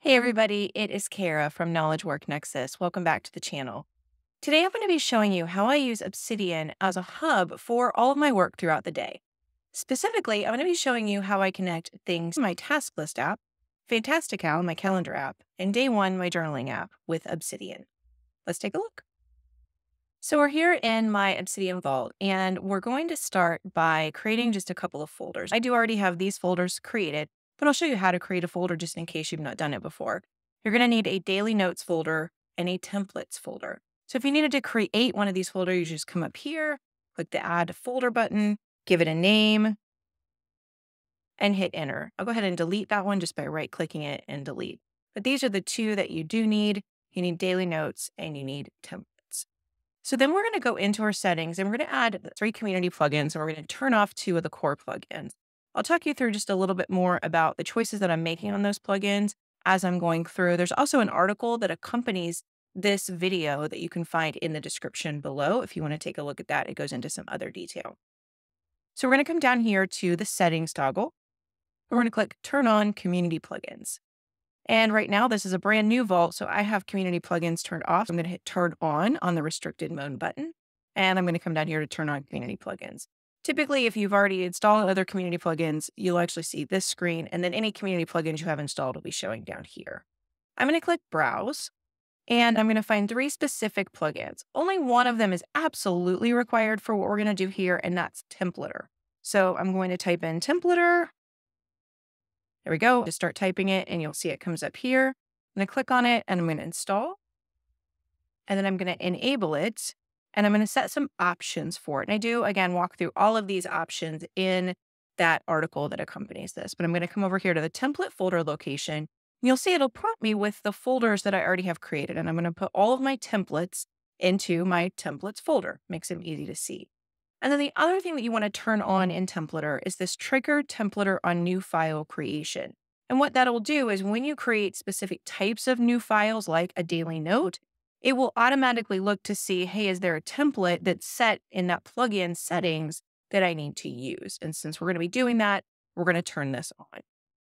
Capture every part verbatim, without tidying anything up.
Hey everybody, it is Kara from Knowledge Work Nexus. Welcome back to the channel. Today I'm going to be showing you how I use Obsidian as a hub for all of my work throughout the day. Specifically, I'm going to be showing you how I connect things to my task list app, Fantastical, my calendar app, and Day One, my journaling app with Obsidian. Let's take a look. So we're here in my Obsidian vault, and we're going to start by creating just a couple of folders. I do already have these folders created, but I'll show you how to create a folder just in case you've not done it before. You're going to need a daily notes folder and a templates folder. So if you needed to create one of these folders, you just come up here, click the add folder button, give it a name, and hit enter. I'll go ahead and delete that one just by right clicking it and delete. But these are the two that you do need. You need daily notes and you need templates. So then we're going to go into our settings and we're going to add three community plugins, and we're going to turn off two of the core plugins. I'll talk you through just a little bit more about the choices that I'm making on those plugins as I'm going through. There's also an article that accompanies this video that you can find in the description below. If you want to take a look at that, it goes into some other detail. So we're going to come down here to the settings toggle. We're going to click turn on community plugins. And right now, this is a brand new vault, so I have community plugins turned off. I'm going to hit turn on on the restricted mode button, and I'm going to come down here to turn on community plugins. Typically, if you've already installed other community plugins, you'll actually see this screen, and then any community plugins you have installed will be showing down here. I'm going to click browse, and I'm going to find three specific plugins. Only one of them is absolutely required for what we're going to do here, and that's Templater. So I'm going to type in Templater. There we go. Just start typing it and you'll see it comes up here. I'm going to click on it and I'm going to install. And then I'm going to enable it and I'm going to set some options for it. And I do, again, walk through all of these options in that article that accompanies this. But I'm going to come over here to the template folder location. And you'll see it'll prompt me with the folders that I already have created. And I'm going to put all of my templates into my templates folder. Makes them easy to see. And then the other thing that you want to turn on in Templater is this trigger Templater on new file creation. And what that'll do is when you create specific types of new files, like a daily note, it will automatically look to see, hey, is there a template that's set in that plugin settings that I need to use? And since we're going to be doing that, we're going to turn this on.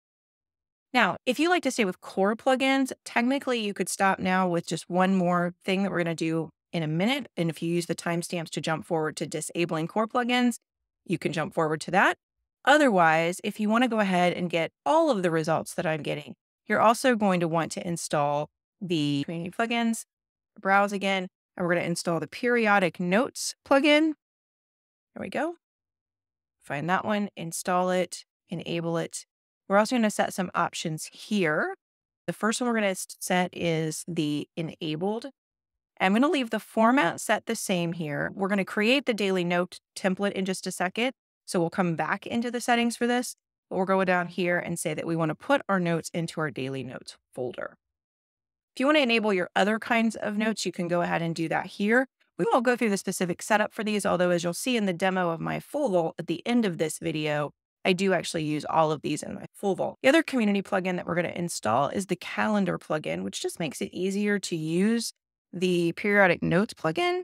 Now, if you like to stay with core plugins, technically you could stop now with just one more thing that we're going to do in a minute. And if you use the timestamps to jump forward to disabling core plugins, you can jump forward to that. Otherwise, if you want to go ahead and get all of the results that I'm getting, you're also going to want to install the community plugins, browse again, and we're going to install the periodic notes plugin. There we go. Find that one, install it, enable it. We're also going to set some options here. The first one we're going to set is the enabled. I'm going to leave the format set the same here. We're going to create the daily note template in just a second. So we'll come back into the settings for this, but we'll go down here and say that we want to put our notes into our daily notes folder. If you want to enable your other kinds of notes, you can go ahead and do that here. We won't go through the specific setup for these, although as you'll see in the demo of my full vault at the end of this video, I do actually use all of these in my full vault. The other community plugin that we're going to install is the calendar plugin, which just makes it easier to use the periodic notes plugin.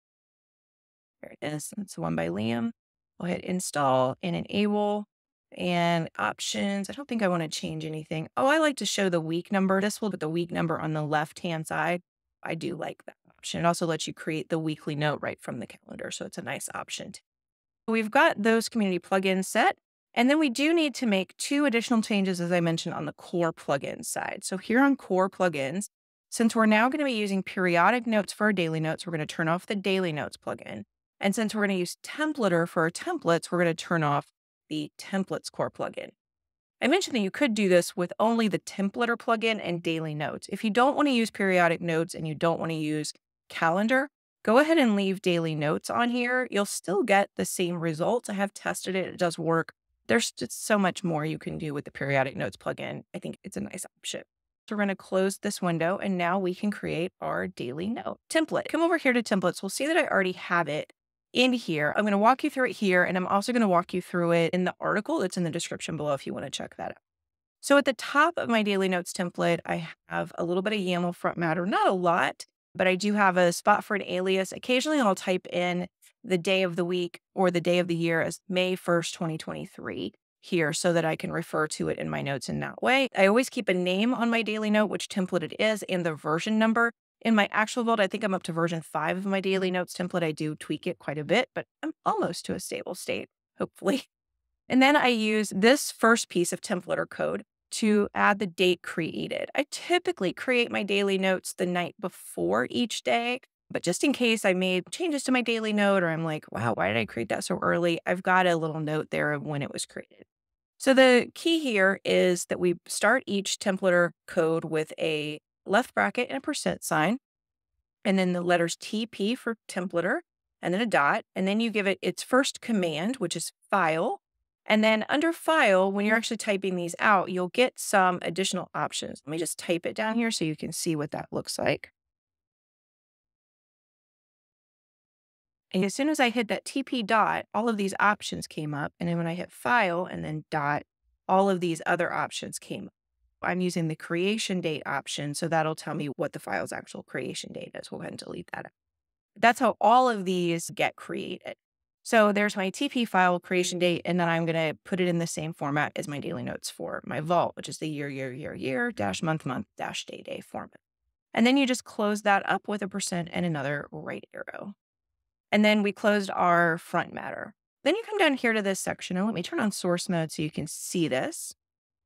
There it is. That's the one by Liam. I'll hit install and enable and options. I don't think I want to change anything. Oh, I like to show the week number. This will put the week number on the left-hand side. I do like that option. It also lets you create the weekly note right from the calendar. So it's a nice option. We've got those community plugins set. And then we do need to make two additional changes, as I mentioned, on the core plugins side. So here on core plugins, since we're now going to be using periodic notes for our daily notes, we're going to turn off the daily notes plugin. And since we're going to use Templater for our templates, we're going to turn off the templates core plugin. I mentioned that you could do this with only the Templater plugin and daily notes. If you don't want to use periodic notes and you don't want to use calendar, go ahead and leave daily notes on here. You'll still get the same results. I have tested it. It does work. There's just so much more you can do with the periodic notes plugin. I think it's a nice option. So we're going to close this window and now we can create our daily note template. Come over here to templates. We'll see that I already have it in here. I'm going to walk you through it here, and I'm also going to walk you through it in the article that's in the description below if you want to check that out. So at the top of my daily notes template, I have a little bit of YAML front matter, not a lot, but I do have a spot for an alias. Occasionally I'll type in the day of the week or the day of the year as May first, twenty twenty-three. here so that I can refer to it in my notes in that way. I always keep a name on my daily note, which template it is, and the version number. In my actual vault, I think I'm up to version five of my daily notes template. I do tweak it quite a bit, but I'm almost to a stable state, hopefully. And then I use this first piece of template or code to add the date created. I typically create my daily notes the night before each day, but just in case I made changes to my daily note or I'm like, wow, why did I create that so early? I've got a little note there of when it was created. So the key here is that we start each templater code with a left bracket and a percent sign, and then the letters T P for templater, and then a dot, and then you give it its first command, which is file. And then under file, when you're actually typing these out, you'll get some additional options. Let me just type it down here so you can see what that looks like. And as soon as I hit that T P dot, all of these options came up. And then when I hit file and then dot, all of these other options came up. I'm using the creation date option, so that'll tell me what the file's actual creation date is. We'll go ahead and delete that. That's how all of these get created. So there's my T P file creation date, and then I'm going to put it in the same format as my daily notes for my vault, which is the year, year, year, year, dash month, month, dash day, day format. And then you just close that up with a percent and another right arrow. And then we closed our front matter. Then you come down here to this section, and let me turn on source mode so you can see this.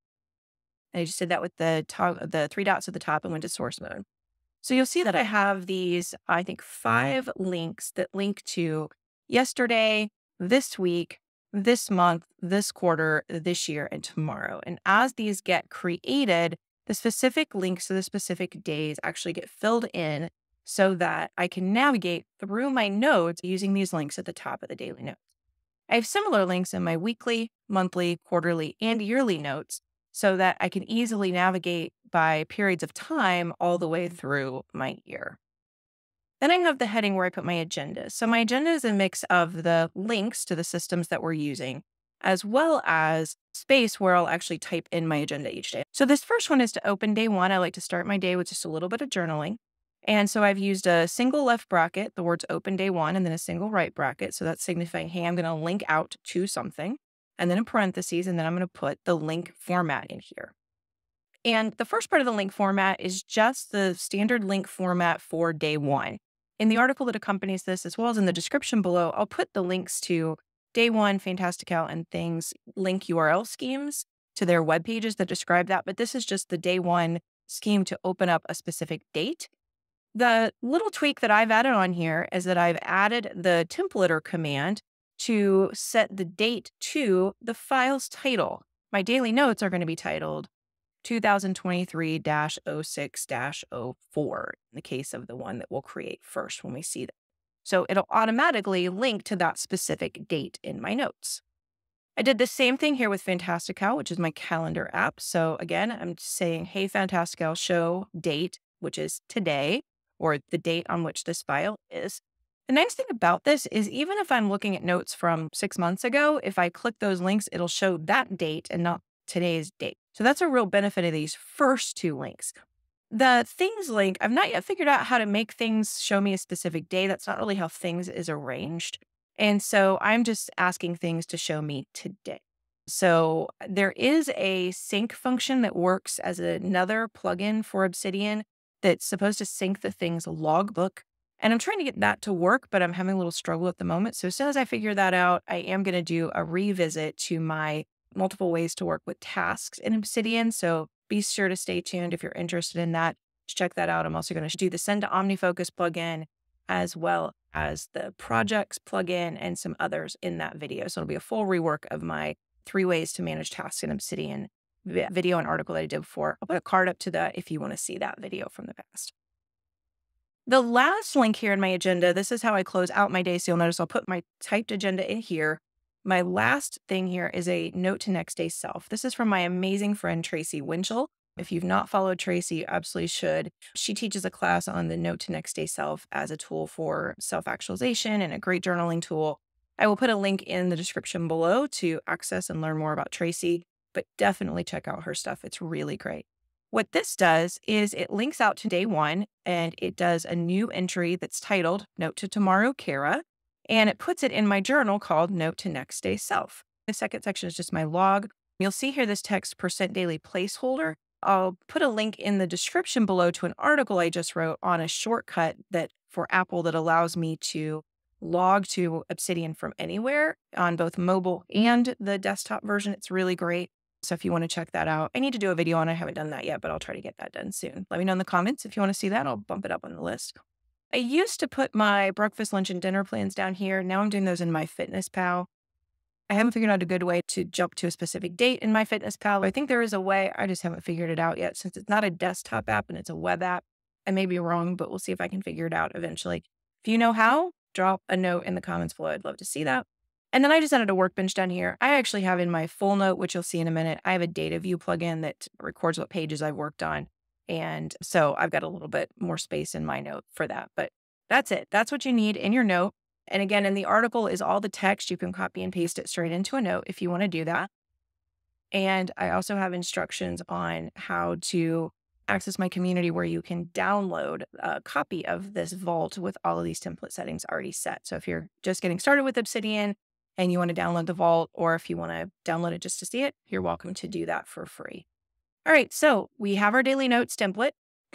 I just did that with the top, the three dots at the top and went to source mode. So you'll see that I have these, I think, five links that link to yesterday, this week, this month, this quarter, this year, and tomorrow. And as these get created, the specific links to the specific days actually get filled in so that I can navigate through my notes using these links at the top of the daily notes. I have similar links in my weekly, monthly, quarterly, and yearly notes so that I can easily navigate by periods of time all the way through my year. Then I have the heading where I put my agenda. So my agenda is a mix of the links to the systems that we're using, as well as space where I'll actually type in my agenda each day. So this first one is to open day one. I like to start my day with just a little bit of journaling. And so I've used a single left bracket, the words open day one, and then a single right bracket. So that's signifying, hey, I'm going to link out to something, and then in parentheses, and then I'm going to put the link format in here. And the first part of the link format is just the standard link format for day one. In the article that accompanies this, as well as in the description below, I'll put the links to day one, Fantastical, and things link U R L schemes to their web pages that describe that. But this is just the day one scheme to open up a specific date. The little tweak that I've added on here is that I've added the templater command to set the date to the file's title. My daily notes are going to be titled two thousand twenty-three dash oh six dash oh four in the case of the one that we'll create first when we see that. So it'll automatically link to that specific date in my notes. I did the same thing here with Fantastical, which is my calendar app. So again, I'm saying, hey, Fantastical, show date, which is today, or the date on which this file is. The nice thing about this is even if I'm looking at notes from six months ago, if I click those links, it'll show that date and not today's date. So that's a real benefit of these first two links. The things link, I've not yet figured out how to make things show me a specific day. That's not really how things is arranged. And so I'm just asking things to show me today. So there is a sync function that works as another plugin for Obsidian that's supposed to sync the things logbook. And I'm trying to get that to work, but I'm having a little struggle at the moment. So as soon as I figure that out, I am going to do a revisit to my multiple ways to work with tasks in Obsidian. So be sure to stay tuned if you're interested in that. Check that out. I'm also going to do the Send to OmniFocus plugin as well as the projects plugin and some others in that video. So it'll be a full rework of my three ways to manage tasks in Obsidian video and article that I did before. I'll put a card up to that if you want to see that video from the past. The last link here in my agenda, this is how I close out my day. So you'll notice I'll put my typed agenda in here. My last thing here is a note to next day self. This is from my amazing friend, Tracy Winchell. If you've not followed Tracy, you absolutely should. She teaches a class on the note to next day self as a tool for self-actualization and a great journaling tool. I will put a link in the description below to access and learn more about Tracy, but definitely check out her stuff. It's really great. What this does is it links out to day one and it does a new entry that's titled Note to Tomorrow, Kara, and it puts it in my journal called Note to Next Day Self. The second section is just my log. You'll see here this text percent daily placeholder. I'll put a link in the description below to an article I just wrote on a shortcut that for Apple that allows me to log to Obsidian from anywhere on both mobile and the desktop version. It's really great. So if you want to check that out, I need to do a video on it. I haven't done that yet, but I'll try to get that done soon. Let me know in the comments if you want to see that. I'll bump it up on the list. I used to put my breakfast, lunch, and dinner plans down here. Now I'm doing those in MyFitnessPal. I haven't figured out a good way to jump to a specific date in MyFitnessPal. I think there is a way. I just haven't figured it out yet since it's not a desktop app and it's a web app. I may be wrong, but we'll see if I can figure it out eventually. If you know how, drop a note in the comments below. I'd love to see that. And then I just added a workbench down here. I actually have in my full note, which you'll see in a minute, I have a data view plugin that records what pages I've worked on. And so I've got a little bit more space in my note for that. But that's it. That's what you need in your note. And again, in the article is all the text. You can copy and paste it straight into a note if you want to do that. And I also have instructions on how to access my community where you can download a copy of this vault with all of these template settings already set. So if you're just getting started with Obsidian and you want to download the vault, or if you want to download it just to see it, you're welcome to do that for free. All right, so we have our daily notes template.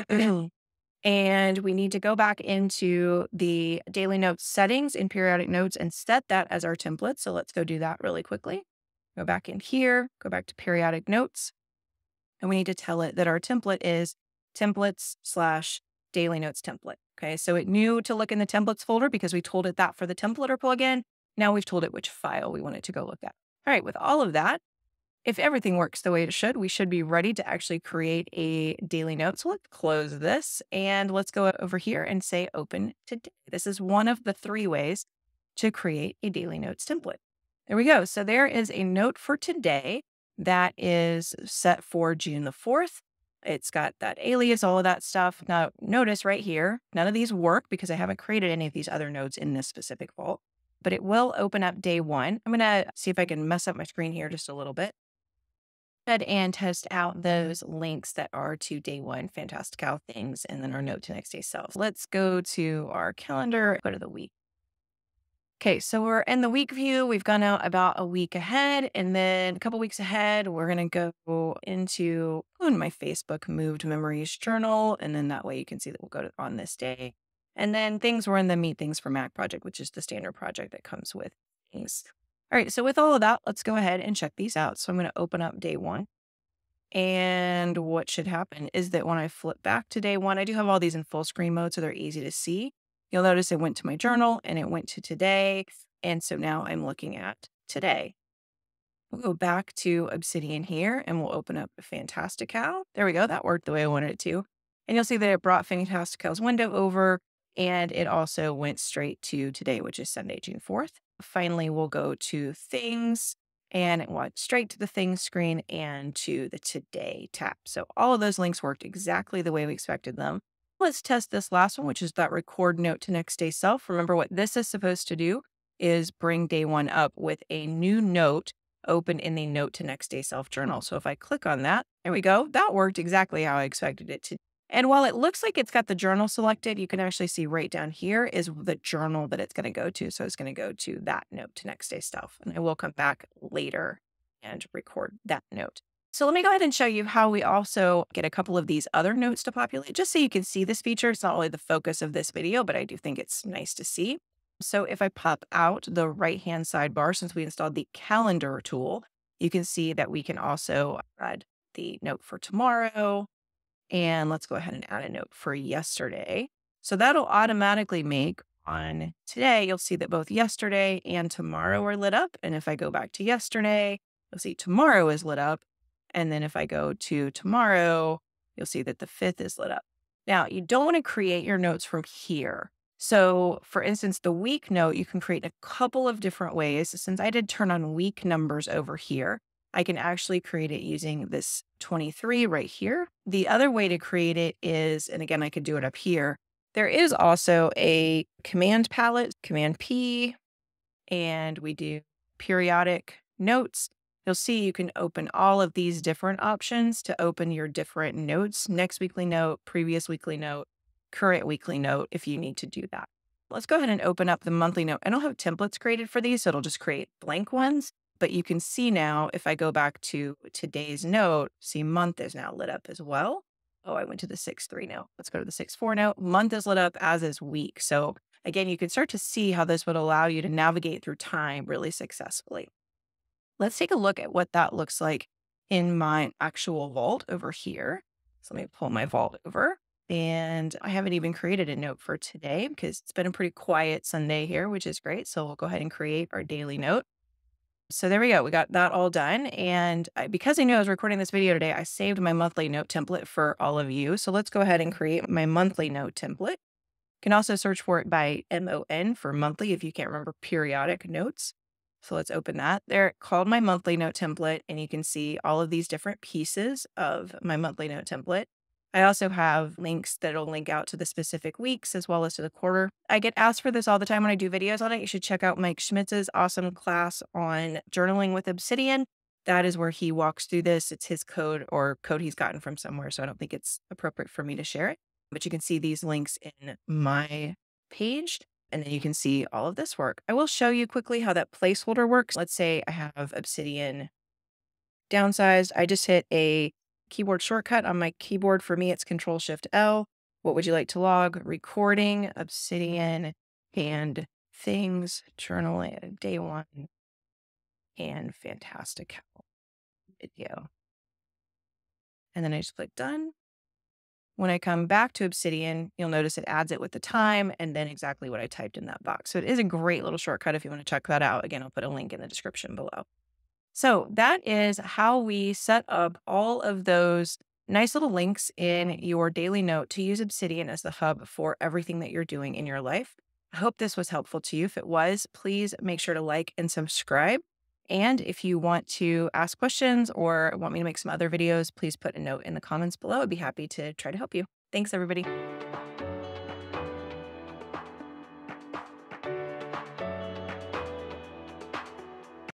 And we need to go back into the daily notes settings in periodic notes and set that as our template. So let's go do that really quickly. Go back in here, go back to periodic notes. And we need to tell it that our template is templates slash daily notes template. Okay, so it knew to look in the templates folder because we told it that for the templater plugin. Now we've told it which file we want it to go look at. All right, with all of that, if everything works the way it should, we should be ready to actually create a daily note. So let's close this and let's go over here and say open today. This is one of the three ways to create a daily notes template. There we go. So there is a note for today that is set for June the fourth. It's got that alias, all of that stuff. Now notice right here, none of these work because I haven't created any of these other notes in this specific vault, but it will open up day one. I'm going to see if I can mess up my screen here just a little bit. Ahead and test out those links that are to day one Fantastical things and then our note to next day self. Let's go to our calendar, go to the week. Okay, so we're in the week view. We've gone out about a week ahead, and then a couple weeks ahead, we're going to go into on my Facebook moved memories journal, and then that way you can see that we'll go to on this day. And then things were in the Meet Things for Mac project, which is the standard project that comes with things. All right, so with all of that, let's go ahead and check these out. So I'm going to open up day one. And what should happen is that when I flip back to day one, I do have all these in full screen mode, so they're easy to see. You'll notice it went to my journal and it went to today. And so now I'm looking at today. We'll go back to Obsidian here and we'll open up Fantastical. There we go. That worked the way I wanted it to. And you'll see that it brought Fantastical's window over and it also went straight to today, which is Sunday, June fourth. Finally, we'll go to things and it went straight to the things screen and to the today tab. So all of those links worked exactly the way we expected them. Let's test this last one, which is that record note to next day self. Remember what this is supposed to do is bring day one up with a new note open in the note to next day self journal. So if I click on that, there we go. That worked exactly how I expected it to. And while it looks like it's got the journal selected, you can actually see right down here is the journal that it's going to go to. So it's going to go to that note to next day stuff. And I will come back later and record that note. So let me go ahead and show you how we also get a couple of these other notes to populate, just so you can see this feature. It's not really the focus of this video, but I do think it's nice to see. So if I pop out the right-hand sidebar, since we installed the calendar tool, you can see that we can also add the note for tomorrow. And let's go ahead and add a note for yesterday. So that'll automatically make on today, you'll see that both yesterday and tomorrow are lit up. And if I go back to yesterday, you'll see tomorrow is lit up. And then if I go to tomorrow, you'll see that the fifth is lit up. Now, you don't want to create your notes from here. So for instance, the week note, you can create a couple of different ways. Since I did turn on week numbers over here, I can actually create it using this twenty-three right here. The other way to create it is, and again, I could do it up here. There is also a command palette, Command P, and we do periodic notes. You'll see you can open all of these different options to open your different notes, next weekly note, previous weekly note, current weekly note, if you need to do that. Let's go ahead and open up the monthly note. I don't have templates created for these, so it'll just create blank ones. But you can see now, if I go back to today's note, see month is now lit up as well. Oh, I went to the six three note. Let's go to the six four note. Month is lit up, as is week. So again, you can start to see how this would allow you to navigate through time really successfully. Let's take a look at what that looks like in my actual vault over here. So let me pull my vault over. And I haven't even created a note for today because it's been a pretty quiet Sunday here, which is great. So we'll go ahead and create our daily note. So there we go. We got that all done. And I, because I knew I was recording this video today, I saved my monthly note template for all of you. So let's go ahead and create my monthly note template. You can also search for it by M O N for monthly if you can't remember periodic notes. So let's open that. They're called my monthly note template, and you can see all of these different pieces of my monthly note template. I also have links that'll link out to the specific weeks as well as to the quarter. I get asked for this all the time when I do videos on it. You should check out Mike Schmitz's awesome class on journaling with Obsidian. That is where he walks through this. It's his code or code he's gotten from somewhere, so I don't think it's appropriate for me to share it. But you can see these links in my page, and then you can see all of this work. I will show you quickly how that placeholder works. Let's say I have Obsidian downsized. I just hit a keyboard shortcut on my keyboard. For me, it's Control Shift L. What would you like to log? Recording, Obsidian, and things, journaling, day one, and Fantastical video. And then I just click done. When I come back to Obsidian, you'll notice it adds it with the time and then exactly what I typed in that box. So it is a great little shortcut if you want to check that out. Again, I'll put a link in the description below. So that is how we set up all of those nice little links in your daily note to use Obsidian as the hub for everything that you're doing in your life. I hope this was helpful to you. If it was, please make sure to like and subscribe. And if you want to ask questions or want me to make some other videos, please put a note in the comments below. I'd be happy to try to help you. Thanks, everybody.